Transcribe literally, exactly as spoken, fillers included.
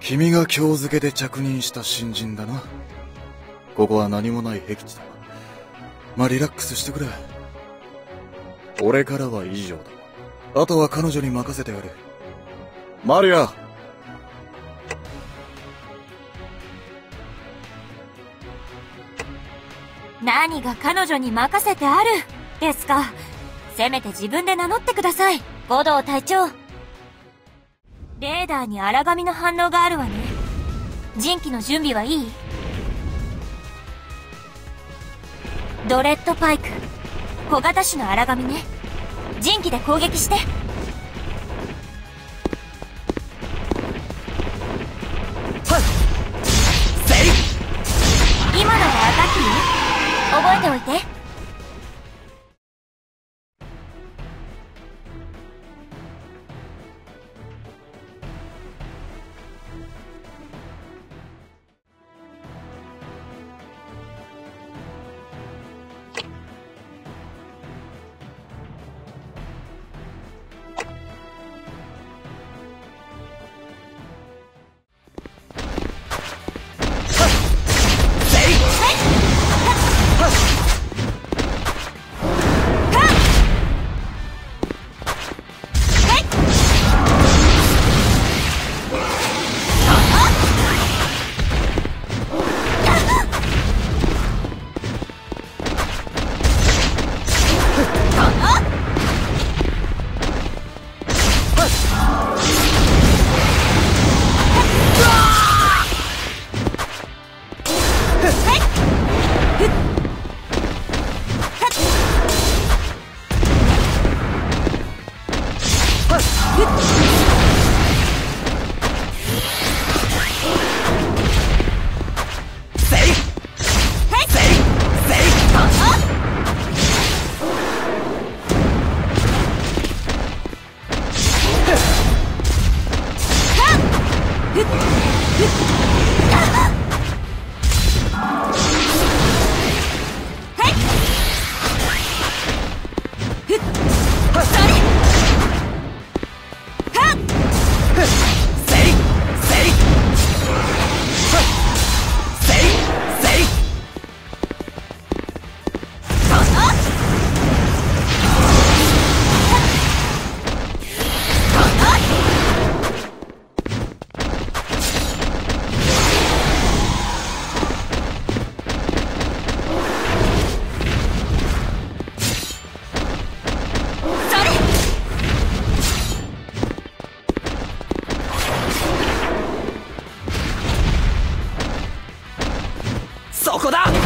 君が今日付で着任した新人だな。ここは何もない僻地だ。まあリラックスしてくれ。俺からは以上だ。あとは彼女に任せてやる。マリア。 何が彼女に任せてあるですか。せめて自分で名乗ってください、護道隊長。レーダーに荒紙の反応があるわね。陣機の準備はいい？ドレッドパイク、小型種の荒紙ね。陣機で攻撃して。今のがアタックよ。覚えておいて。 そこだ。